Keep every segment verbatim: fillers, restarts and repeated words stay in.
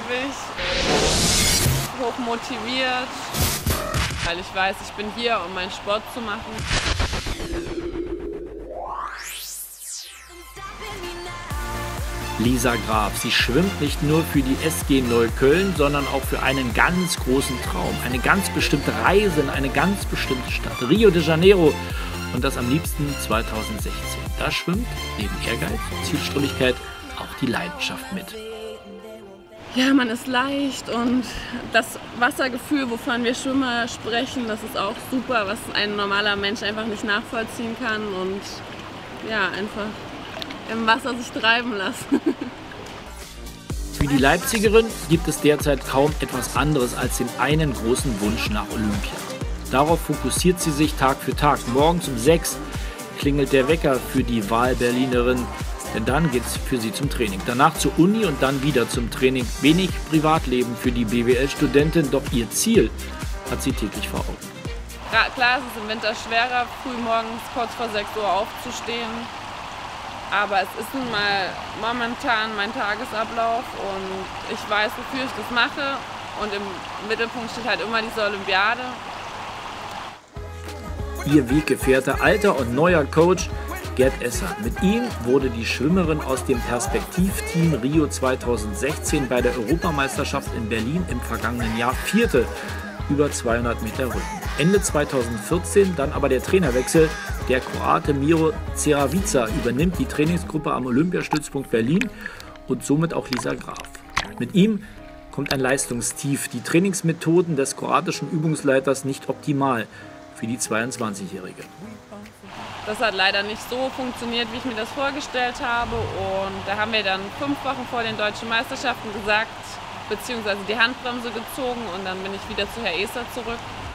ich, hoch motiviert, weil ich weiß, ich bin hier, um meinen Sport zu machen. Lisa Graf, sie schwimmt nicht nur für die S G Neukölln, sondern auch für einen ganz großen Traum, eine ganz bestimmte Reise in eine ganz bestimmte Stadt, Rio de Janeiro, und das am liebsten zweitausendsechzehn. Da schwimmt neben Ehrgeiz und Zielstrebigkeit auch die Leidenschaft mit. Ja, man ist leicht und das Wassergefühl, wovon wir Schwimmer sprechen, das ist auch super, was ein normaler Mensch einfach nicht nachvollziehen kann und ja, einfach im Wasser sich treiben lassen. Für die Leipzigerin gibt es derzeit kaum etwas anderes als den einen großen Wunsch nach Olympia. Darauf fokussiert sie sich Tag für Tag. Morgens um sechs klingelt der Wecker für die Wahlberlinerin, denn dann geht es für sie zum Training. Danach zur Uni und dann wieder zum Training. Wenig Privatleben für die B W L-Studentin, doch ihr Ziel hat sie täglich vor Augen. Klar ist es im Winter schwerer, früh morgens kurz vor sechs Uhr aufzustehen. Aber es ist nun mal momentan mein Tagesablauf und ich weiß, wofür ich das mache. Und im Mittelpunkt steht halt immer diese Olympiade. Ihr Weggefährte, alter und neuer Coach Gerd Esser. Mit ihm wurde die Schwimmerin aus dem Perspektivteam Rio zweitausendsechzehn bei der Europameisterschaft in Berlin im vergangenen Jahr Vierte über zweihundert Meter Rücken. Ende zweitausendvierzehn dann aber der Trainerwechsel. Der Kroate Miro Ceravica übernimmt die Trainingsgruppe am Olympiastützpunkt Berlin und somit auch Lisa Graf. Mit ihm kommt ein Leistungstief. Die Trainingsmethoden des kroatischen Übungsleiters nicht optimal für die zweiundzwanzigjährige. Das hat leider nicht so funktioniert, wie ich mir das vorgestellt habe. Und da haben wir dann fünf Wochen vor den deutschen Meisterschaften gesagt, beziehungsweise die Handbremse gezogen und dann bin ich wieder zu Herr Esser zurück.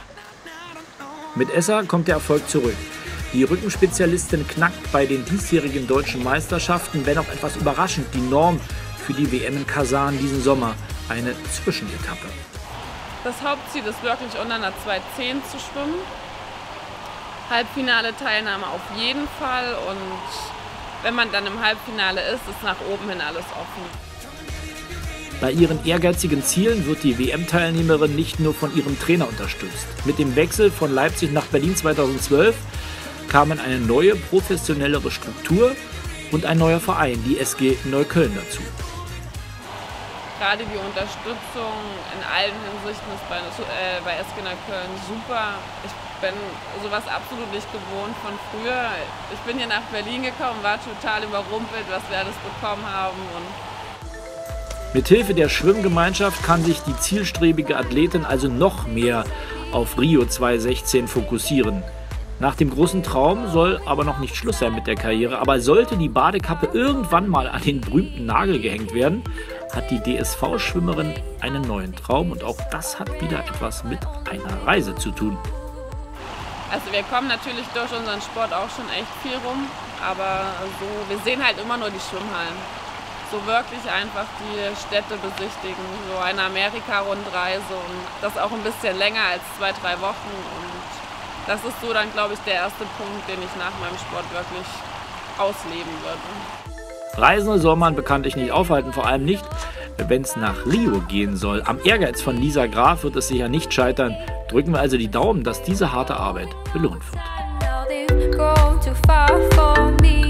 Mit Esser kommt der Erfolg zurück. Die Rückenspezialistin knackt bei den diesjährigen deutschen Meisterschaften, wenn auch etwas überraschend, die Norm für die W M in Kasan diesen Sommer, eine Zwischenetappe. Das Hauptziel ist wirklich unter einer zwei zehn zu schwimmen. Halbfinale Teilnahme auf jeden Fall und wenn man dann im Halbfinale ist, ist nach oben hin alles offen. Bei ihren ehrgeizigen Zielen wird die W M-Teilnehmerin nicht nur von ihrem Trainer unterstützt. Mit dem Wechsel von Leipzig nach Berlin zweitausendzwölf kamen eine neue, professionellere Struktur und ein neuer Verein, die S G Neukölln, dazu. Gerade die Unterstützung in allen Hinsichten ist bei, äh, bei S G Neukölln super. Ich bin sowas absolut nicht gewohnt von früher. Ich bin hier nach Berlin gekommen, war total überrumpelt, was wir alles bekommen haben. Und Mithilfe der Schwimmgemeinschaft kann sich die zielstrebige Athletin also noch mehr auf Rio zweitausendsechzehn fokussieren. Nach dem großen Traum soll aber noch nicht Schluss sein mit der Karriere. Aber sollte die Badekappe irgendwann mal an den berühmten Nagel gehängt werden, hat die D S V-Schwimmerin einen neuen Traum. Und auch das hat wieder etwas mit einer Reise zu tun. Also wir kommen natürlich durch unseren Sport auch schon echt viel rum. Aber so, wir sehen halt immer nur die Schwimmhallen. So wirklich einfach die Städte besichtigen, so eine Amerika-Rundreise und das auch ein bisschen länger als zwei, drei Wochen. Und das ist so dann, glaube ich, der erste Punkt, den ich nach meinem Sport wirklich ausleben würde. Reisende soll man bekanntlich nicht aufhalten, vor allem nicht, wenn es nach Rio gehen soll. Am Ehrgeiz von Lisa Graf wird es sicher nicht scheitern. Drücken wir also die Daumen, dass diese harte Arbeit belohnt wird.